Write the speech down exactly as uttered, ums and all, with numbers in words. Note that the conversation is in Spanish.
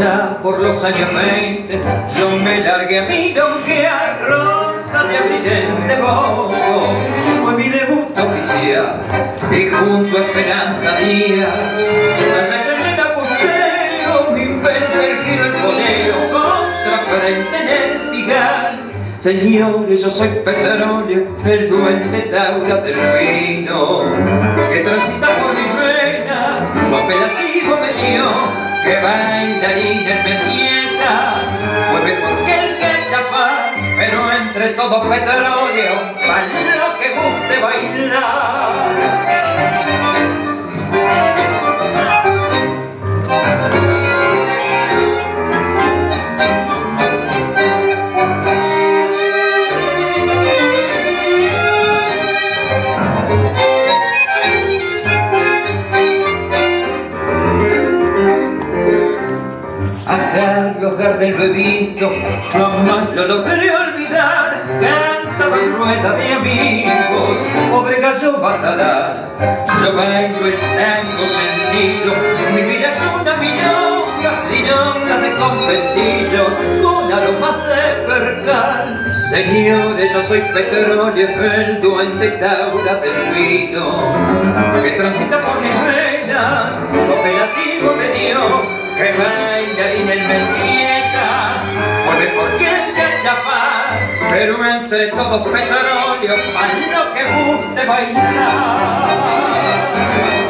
allá por los años veinte, yo me largué a milonguear Rosa de abril en Devoto. Fue mi debut oficial y junto a Esperanza Díaz tal vez en el agustero me inventé el giro, el bolero contra frente en el pigar. Señores, yo soy petróleo, el duende Taura del vino, que transita por mis venas, su apelativo me dio, que bailarín en Mendieta, fue mejor que el que chafar, pero entre todos petróleo, para lo que guste bailar. A Carlos Gardel lo he visto, jamás lo logré olvidar. Cantaba en rueda de amigos, pobre gallo batalás. Yo bailo el tango sencillo, mi vida es una milonga sin ondas de conventillos, con aromas de percal. Señores, yo soy petróleo, el duende Taura del vino, que transita por mis venas, su apelativo me dio, que bailarín en Mendieta, fue mejor que el que chafás, pero entre todos petróleo, para lo que guste bailar.